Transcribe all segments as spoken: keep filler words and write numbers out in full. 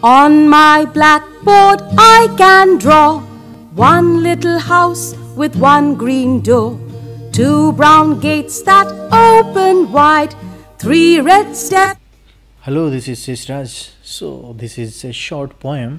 On my blackboard I can draw one little house with one green door, two brown gates that open wide, three red steps. Hello, this is Sisraj. So this is a short poem.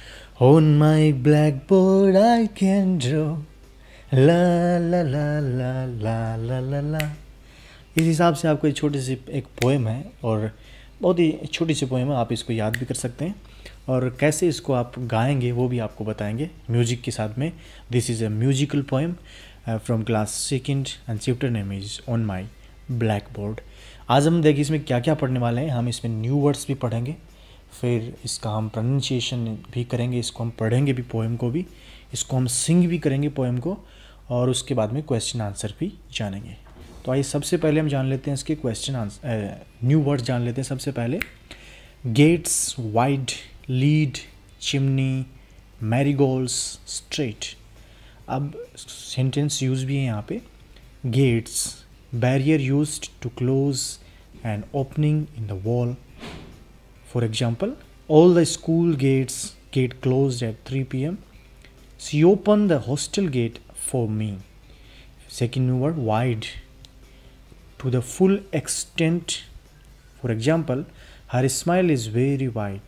On my blackboard I can draw la la la la la la la la. इस हिसाब से आपको एक छोटी सी एक poem है और बहुत ही छोटी सी पोएम है, आप इसको याद भी कर सकते हैं और कैसे इसको आप गाएंगे वो भी आपको बताएंगे म्यूजिक के साथ में. This is a musical poem from class second and chapter name is on my blackboard. आज हम देखिए इसमें क्या क्या पढ़ने वाले हैं. हम इसमें न्यू वर्ड्स भी पढ़ेंगे, फिर इसका हम प्रोनाउंसिएशन भी करेंगे, इसको हम पढ़ेंगे भी पोएम को भी, इसको हम सिंग भी करेंगे पोएम को और उसके बाद में क्वेश्चन आंसर भी जानेंगे. तो आइए सबसे पहले हम जान लेते हैं इसके क्वेश्चन आंसर न्यू वर्ड्स जान लेते हैं. सबसे पहले gates, wide, lead, chimney, marigolds, straight. अब सेंटेंस यूज भी है यहाँ पे. Gates, barrier used to close and opening in the wall. For example, all the school gates gate closed at three P M. She open the hostel gate for me. Second new word, wide, to the full extent. For example, her smile is very wide.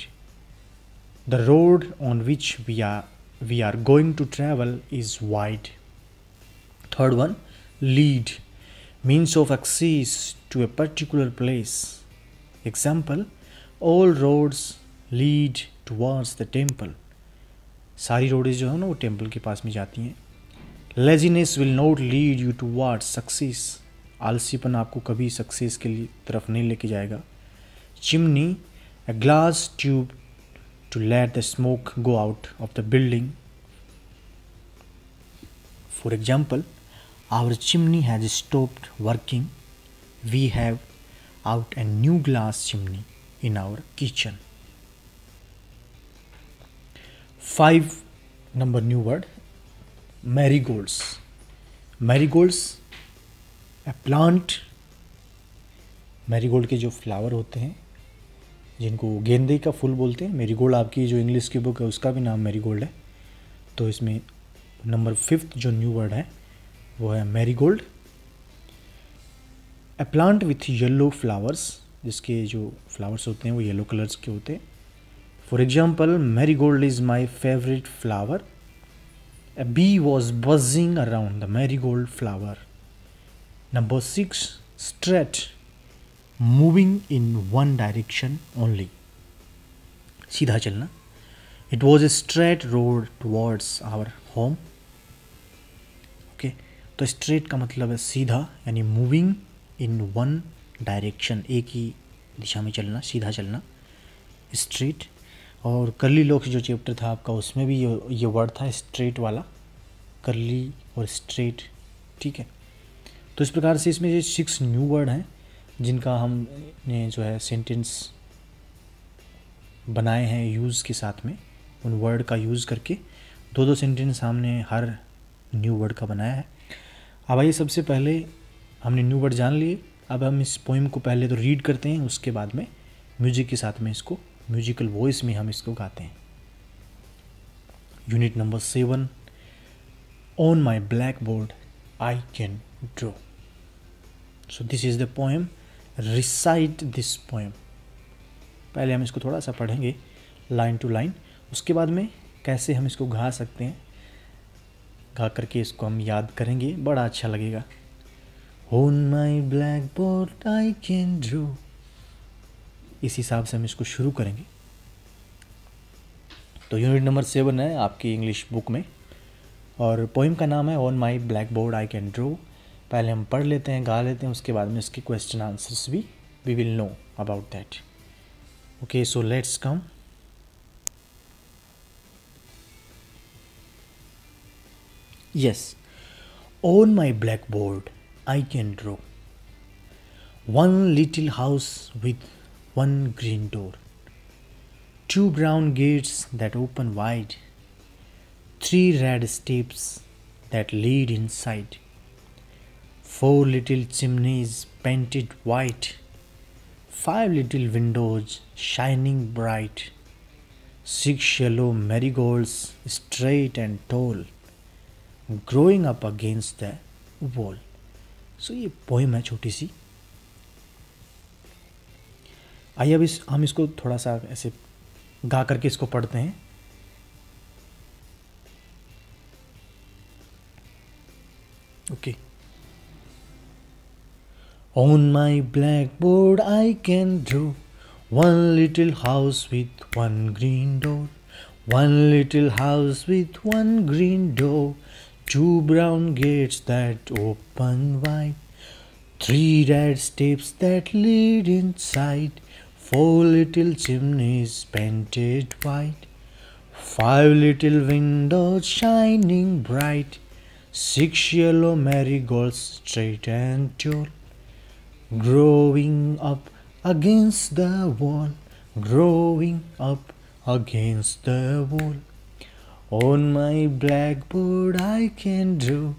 The road on which we are we are going to travel is wide. Third one, lead, means of access to a particular place. Example, all roads lead towards the temple. सारी रोडें जो है ना वो temple के पास में जाती हैं. Laziness will not lead you towards success. आलसीपन आपको कभी सक्सेस के लिए तरफ नहीं लेके जाएगा. Chimney, a glass tube to let the smoke go out of the building. For example, our chimney has stopped working. We have out a new glass chimney in our kitchen. Five number new word, marigolds. Marigolds a plant. Marigold के जो flower होते हैं जिनको गेंदे का फूल बोलते हैं. Marigold आपकी जो इंग्लिश की बुक है उसका भी नाम मैरीगोल्ड है. तो इसमें नंबर फिफ्थ जो न्यू वर्ड है वो है marigold. A plant with yellow flowers, जिसके जो फ्लावर्स होते हैं वो येलो कलर्स के होते हैं. For example, marigold is my favourite flower. A bee was buzzing around the marigold flower. Number six, straight, moving in one direction only. सीधा चलना. It was a straight road towards our home. Okay, तो straight का मतलब है सीधा, यानी moving in one direction, एक ही दिशा में चलना, सीधा चलना, straight. और कर्ली लॉक्स जो चैप्टर था आपका उसमें भी ये ये वर्ड था straight वाला, कर्ली और straight. ठीक है, तो इस प्रकार से इसमें ये सिक्स न्यू वर्ड हैं जिनका हमने जो है सेंटेंस बनाए हैं यूज़ के साथ में. उन वर्ड का यूज़ करके दो दो सेंटेंस हमने हर न्यू वर्ड का बनाया है. अब आइए सबसे पहले हमने न्यू वर्ड जान लिए. अब हम इस पोएम को पहले तो रीड करते हैं, उसके बाद में म्यूजिक के साथ में इसको म्यूजिकल वॉइस में हम इसको गाते हैं. Unit number seven, on my blackboard I can draw. So this is the poem. Recite this poem. पहले हम इसको थोड़ा सा पढ़ेंगे लाइन टू लाइन, उसके बाद में कैसे हम इसको गा सकते हैं, गा करके इसको हम याद करेंगे, बड़ा अच्छा लगेगा. On my blackboard I can draw. इस हिसाब से हम इसको शुरू करेंगे. तो यूनिट नंबर सेवन है आपकी इंग्लिश बुक में और पोएम का नाम है on my blackboard I can draw. पहले हम पढ़ लेते हैं, गा लेते हैं, उसके बाद में इसके क्वेश्चन आंसर्स भी we will know about that. Okay, so let's come. Yes, on my blackboard I can draw one little house with one green door, two brown gates that open wide, three red steps that lead inside, four little chimneys painted white, five little windows shining bright, Six yellow marigolds, straight and tall, growing up against the wall. So so, ये पोएम है छोटी सी. आइए अब इस हम इसको थोड़ा सा ऐसे गा करके इसको पढ़ते हैं. Okay. On my blackboard I can draw one little house with one green door, one little house with one green door, two brown gates that open wide, three red steps that lead inside, four little chimneys painted white, five little windows shining bright, six yellow marigolds straight and tall, growing up against the wall, growing up against the wall. On my blackboard I can draw,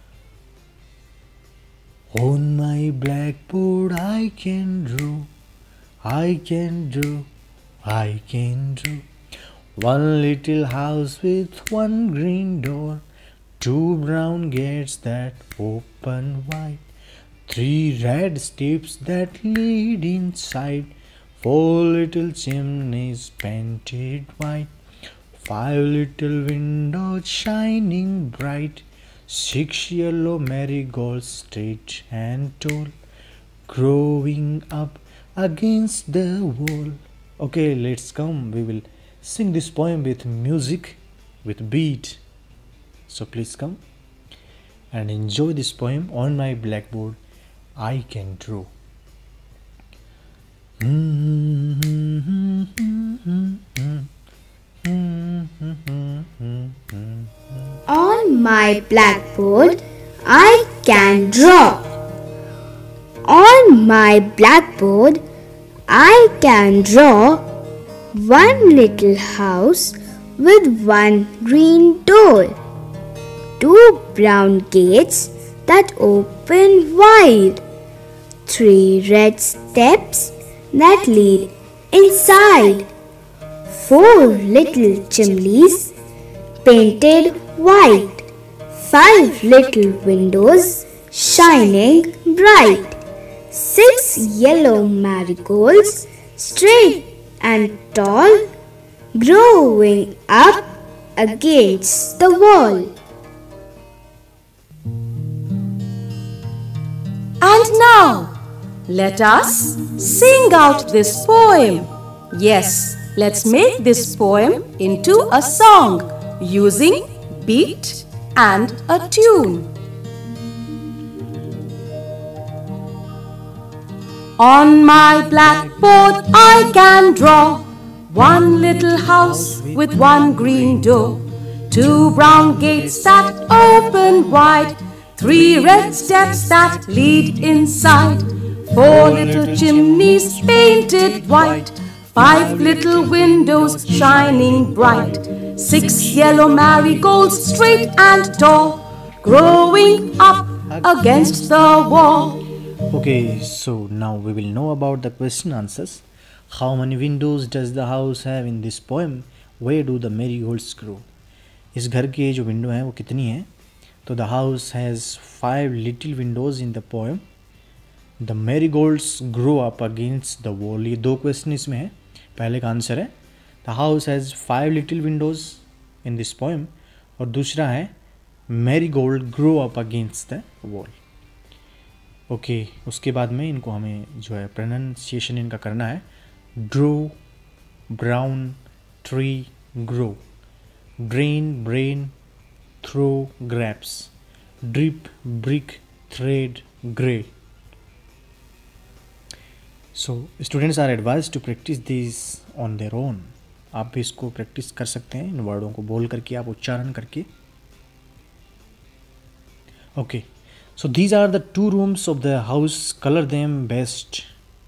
on my blackboard I can draw, I can draw, I can draw. One little house with one green door, two brown gates that open wide, three red steps that lead inside, four little chimneys painted white, five little windows shining bright, six yellow marigolds straight and tall, growing up against the wall. Okay, let's come. We will sing this poem with music, with beat. So please come and enjoy this poem. On my blackboard I can draw. On my blackboard I can draw. On my blackboard I can draw one little house with one green door, two brown gates that open wide, three red steps that lead inside, four little chimneys painted white, five little windows shining bright, six yellow marigolds straight and tall, growing up against the wall. And now, let us sing out this poem. Yes, let's make this poem into a song using beat and a tune. On my blackboard I can draw one little house with one green door, two brown gates that open wide, three red steps that lead inside, four little chimneys painted white, five little windows shining bright, six yellow marigolds straight and tall, growing up against the wall. Okay, so now we will know about the question answers. How many windows does the house have in this poem? Where do the marigolds grow? इस घर के जो window हैं वो कितनी हैं? तो the house has five little windows in the poem. The marigolds grow up against the wall. ये दो क्वेश्चन इसमें है. पहले का आंसर है the house has five little windows in this poem और दूसरा है marigold grow up against the wall. Okay okay, उसके बाद में इनको हमें जो है प्रोनाउंसिएशन इनका करना है. Draw, brown, tree, grow, drain, brain, throw, grapes, drip, brick, thread, grey. So students are advise to practise this on their own. आप भी इसको प्रैक्टिस कर सकते हैं इन वर्डों को बोल करके, आप उच्चारण करके. Okay, so these are the two rooms of the house. Color them best.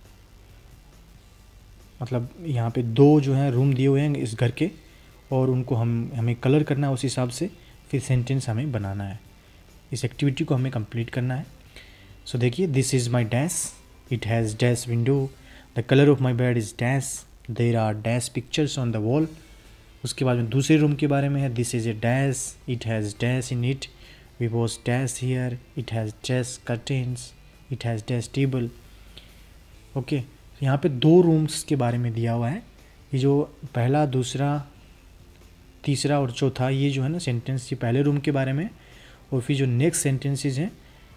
मतलब यहाँ पे दो जो हैं रूम दिए हुए हैं इस घर के और उनको हम हमें कलर करना है उस हिसाब से, फिर सेंटेंस हमें बनाना है. इस एक्टिविटी को हमें कंप्लीट करना है. सो so, देखिए, this is my dash, it has dash window, the colour of my bed is dash, there are dash pictures on the wall, उसके बाद में दूसरे रूम के बारे में है, this is a dash, it has dash in it, we was dash here, it has dash curtains, it has dash table. Okay, यहाँ पे दो रूम्स के बारे में दिया हुआ है। ये जो पहला, दूसरा, तीसरा और चौथा, ये जो है ना सेंटेंस, ये पहले रूम के बारे में, और फिर जो नेक्स्ट सेंटेंसेस हैं,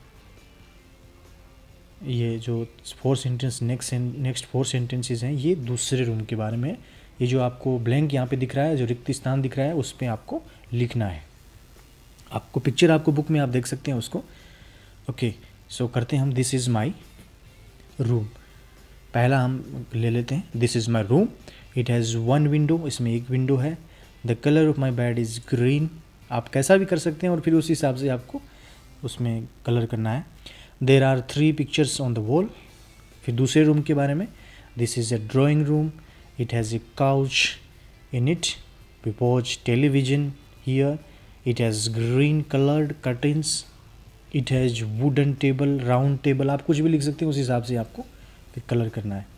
ये जो four sentence next next four sentences हैं, ये दूसरे रूम के बारे में। ये जो आपको ब्लैंक यहाँ पे दिख रहा है, जो रिक्त स्थान दिख रहा है, उस पर आपको लिखना है। आपको पिक्चर आपको बुक में आप देख सकते हैं उसको। ओके, सो करते हैं हम, दिस इज़ माई रूम। पहला हम ले लेते हैं, this is my room, it has one window, इसमें एक विंडो है। The colour of my bed is green, आप कैसा भी कर सकते हैं और फिर उस हिसाब से आपको उसमें कलर करना है। There are three pictures on the wall. फिर दूसरे रूम के बारे में, this is a drawing room, it has a couch in it, we watch television here, it has green coloured curtains, it has wooden table, round table, आप कुछ भी लिख सकते हैं, उस हिसाब से आपको फिर कलर करना है।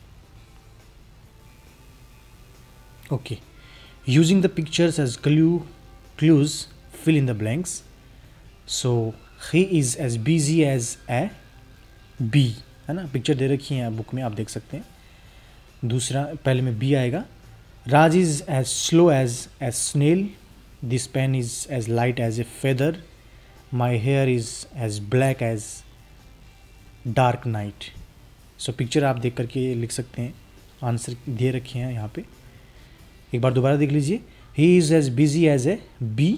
Okay, using the pictures as clue clues, fill in the blanks. So he is as busy as a bee, है ना, पिक्चर दे रखी है बुक में, आप देख सकते हैं। दूसरा, पहले में बी आएगा। Raj is as slow as a snail, this pen is as light as a feather, my hair is as black as dark night. So picture आप देख करके लिख सकते हैं, आंसर दे रखे हैं यहाँ पे। एक बार दोबारा देख लीजिए। He is as busy as a bee.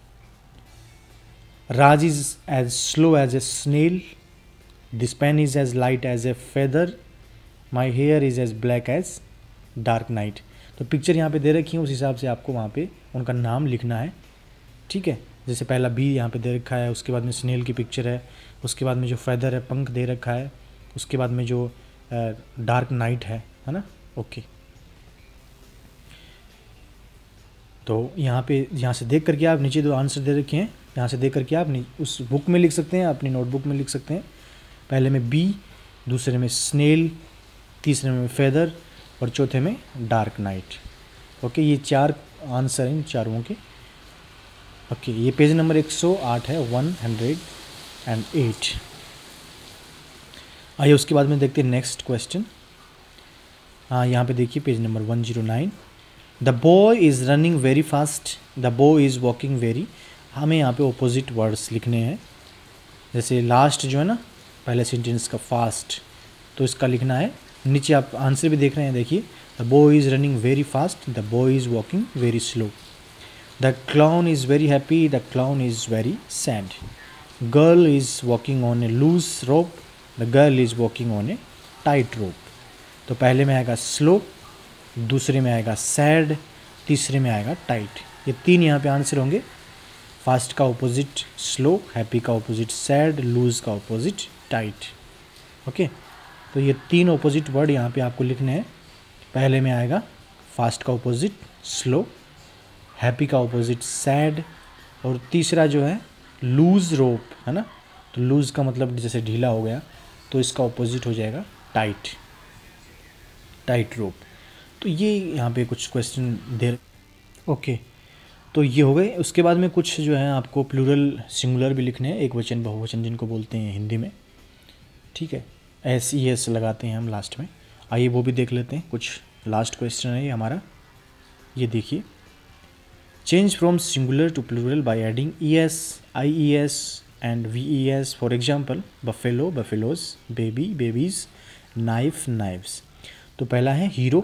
Raj is as slow as a snail. This pen is as light as a feather. My hair is as black as dark night. तो picture यहाँ पे दे रखी है, उस हिसाब से आपको वहाँ पे उनका नाम लिखना है। ठीक है, जैसे पहला बी यहाँ पे दे रखा है, उसके बाद में स्नेल की पिक्चर है, उसके बाद में जो फेदर है, पंख दे रखा है, उसके बाद में जो डार्क नाइट है है ना। ओके, तो यहाँ पे यहाँ से देख करके आप, नीचे दो आंसर दे रखे हैं, यहाँ से देख करके आप उस बुक में लिख सकते हैं, अपनी नोटबुक में लिख सकते हैं। पहले में बी, दूसरे में स्नेल, तीसरे में फेदर और चौथे में डार्क नाइट। ओके, ये चार आंसर हैं इन चारों के। ओके, ये पेज नंबर एक सौ आठ है, वन हंड्रेड एंड एट। आइए उसके बाद में देखते हैं नेक्स्ट क्वेश्चन। हाँ, यहाँ पे देखिए page number one zero nine. The boy is running very fast, the boy is walking very. हमें यहाँ पे ऑपोजिट वर्ड्स लिखने हैं। जैसे लास्ट जो है ना पहले सेंटेंस का फास्ट, तो इसका लिखना है। नीचे आप आंसर भी देख रहे हैं, देखिए, the boy is running very fast, the boy is walking very slow. The clown is very happy, the clown is very sad. Girl is walking on a loose rope, the girl is walking on a tight rope. तो पहले में आएगा slow, दूसरे में आएगा sad, तीसरे में आएगा टाइट। ये तीन यहाँ पे आंसर होंगे। फास्ट का ऑपोजिट स्लो, हैप्पी का ऑपोजिट सैड, लूज का ऑपोजिट टाइट। ओके, तो ये तीन ऑपोजिट वर्ड यहाँ पे आपको लिखने हैं। पहले में आएगा फास्ट का ऑपोजिट स्लो, हैप्पी का ऑपोजिट सैड, और तीसरा जो है लूज रोप, है ना। तो लूज का मतलब जैसे ढीला हो गया, तो इसका ऑपोजिट हो जाएगा टाइट, टाइट रोप। तो ये यहाँ पे कुछ क्वेश्चन दे। ओके, तो ये हो गए। उसके बाद में कुछ जो है आपको प्लूरल सिंगुलर भी लिखने हैं, एक वचन बहुवचन जिनको बोलते हैं हिंदी में। ठीक है, एस ई एस लगाते हैं हम लास्ट में। आइए वो भी देख लेते हैं। कुछ लास्ट क्वेश्चन है ये हमारा, ये देखिए। Change from singular to plural by adding E S, I E S and V E S. For example, buffalo, buffaloes, baby, babies, knife, knives. तो पहला है हीरो,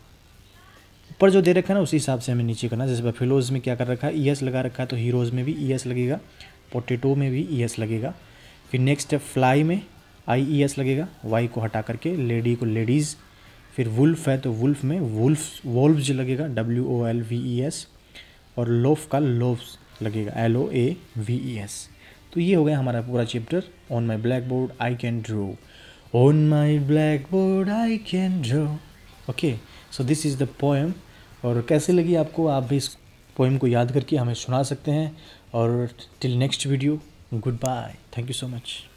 ऊपर जो दे रखा है ना उसी हिसाब से हमें नीचे करना। जैसे बफेलोज में क्या कर रखा है, ई एस लगा रखा है, तो हीरोज़ में भी ई एस लगेगा, पोटैटो में भी ई एस लगेगा। फिर नेक्स्ट है फ्लाई में आई ई एस लगेगा, वाई को हटा करके, लेडी को लेडीज़। फिर वुल्फ है तो वुल्फ में वुल्फ वोल्व्स लगेगा, W O L V E S. और लोफ का लोव्स लगेगा, L O A V E S. तो ये हो गया हमारा पूरा chapter. On my blackboard I can draw, on my blackboard I can draw. Okay, so this is the poem. और कैसे लगी आपको, आप भी इस पोएम को याद करके हमें सुना सकते हैं। और till next video, goodbye, thank you so much.